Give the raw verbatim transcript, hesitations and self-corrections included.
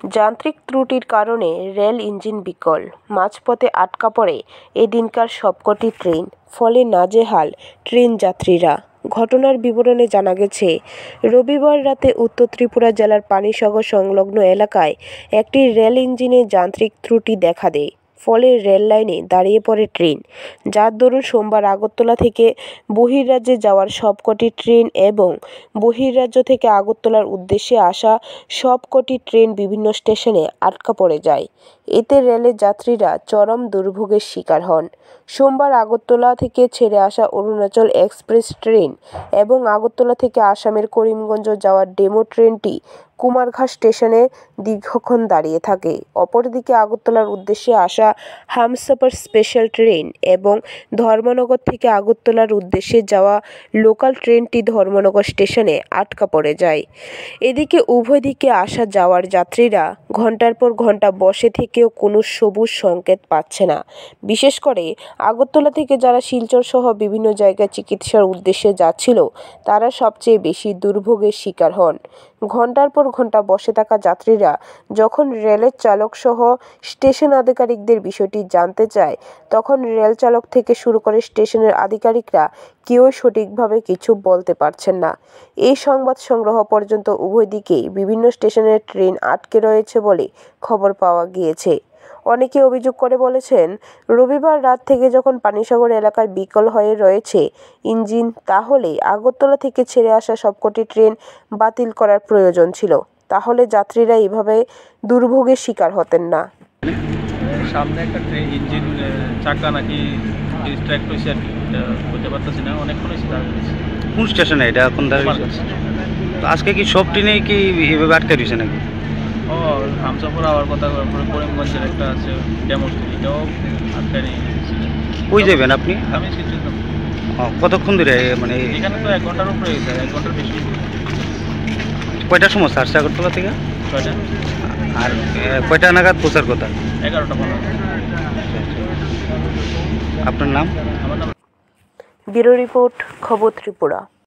যান্ত্রিক ত্রুটির কারণে রেল ইঞ্জিন বিকল, মাঝপথে আটকা পড়ে এদিনকার সবকটি ট্রেন, ফলে নাজেহাল ট্রেন যাত্রীরা। ঘটনার বিবরণে জানা গেছে, রবিবার রাতে উত্তর ত্রিপুরা জেলার পানিসাগর সংলগ্ন এলাকায় একটি রেল ইঞ্জিনে যান্ত্রিক ত্রুটি দেখা দেয়। ফলে রেল লাইনে দাঁড়িয়ে পড়ে ট্রেন, যার দরুন সোমবার আগরতলা থেকে বহির্রাজ্যে যাওয়ার সবকটি ট্রেন এবং বহির্রাজ্য থেকে আগরতলার উদ্দেশ্যে আসা সবকটি ট্রেন বিভিন্ন স্টেশনে আটকা পড়ে যায়। এতে রেলের যাত্রীরা চরম দুর্ভোগের শিকার হন। সোমবার আগরতলা থেকে ছেড়ে আসা অরুণাচল এক্সপ্রেস ট্রেন এবং আগরতলা থেকে আসামের করিমগঞ্জ যাওয়ার ডেমো ট্রেনটি কুমারঘাট স্টেশনে দীর্ঘক্ষণ দাঁড়িয়ে থাকে। অপরদিকে আগরতলার উদ্দেশ্যে আসা হামসফর স্পেশাল ট্রেন এবং ধর্মনগর থেকে আগরতলার উদ্দেশ্যে যাওয়া লোকাল ট্রেনটি ধর্মনগর স্টেশনে আটকা পড়ে যায়। এদিকে উভয় দিকে আসা যাওয়ার যাত্রীরা ঘণ্টার পর ঘণ্টা বসে থেকেও কোনো সবুজ সংকেত পাচ্ছে না। বিশেষ করে আগরতলা থেকে যারা শিলচর সহ বিভিন্ন জায়গায় চিকিৎসার উদ্দেশ্যে যাচ্ছিল, তারা সবচেয়ে বেশি দুর্ভোগের শিকার হন। ঘণ্টার পর ঘণ্টা বসে থাকা যাত্রীরা যখন রেলের চালক সহ স্টেশন আধিকারিকদের বিষয়টি জানতে চায়, তখন রেল চালক থেকে শুরু করে স্টেশনের আধিকারিকরা কেউ সঠিকভাবে কিছু বলতে পারছেন না। এই সংবাদ সংগ্রহ পর্যন্ত উভয় দিকেই বিভিন্ন স্টেশনের ট্রেন আটকে রয়েছে বলে খবর পাওয়া গিয়েছে। অনেকে অভিযোগ করে বলেছেন, রবিবার রাত থেকে যখন পানিসাগর এলাকায় বিকল হয়ে রয়েছে ইঞ্জিন, তাহলে আগরতলা থেকে ছেড়ে আসা সবকটি ট্রেন বাতিল করার প্রয়োজন ছিল, তাহলে যাত্রীরা এভাবে দুর্ভোগের শিকার হতেন না। সামনে একটা ট্রেন ইঞ্জিন চাকা নাকি ডিস্ট্র্যাক্ট হয়েছে আর কি, বলতে পারতেছি না, অনেকক্ষণ হয়েছে। কোন স্টেশনে এটা এখন দাঁড়িয়ে? তো আজকে কি সব ট্রেনেই কি এভাবে আটকে রয়েছে নাকি? ও হামসফর আওয়ার কথা, করিমগঞ্জের একটা আছে ডেমো ট্রেন, এটাও আটকে নিয়ে। কই যাবেন আপনি? আমি শিলচর। কতক্ষণ ধরে মানে? এখানে তো এক ঘন্টার উপরে হয়েছে, এক ঘন্টার বেশি। কয়টার সময় ছাড়ছে আগরতলা থেকে? ছয়টা। আর কয়টা নাগাদ পৌঁছার কথা? এগারোটা পনেরো। আপনার নাম? আমার নাম। ব্যুরো রিপোর্ট, খবর ত্রিপুরা।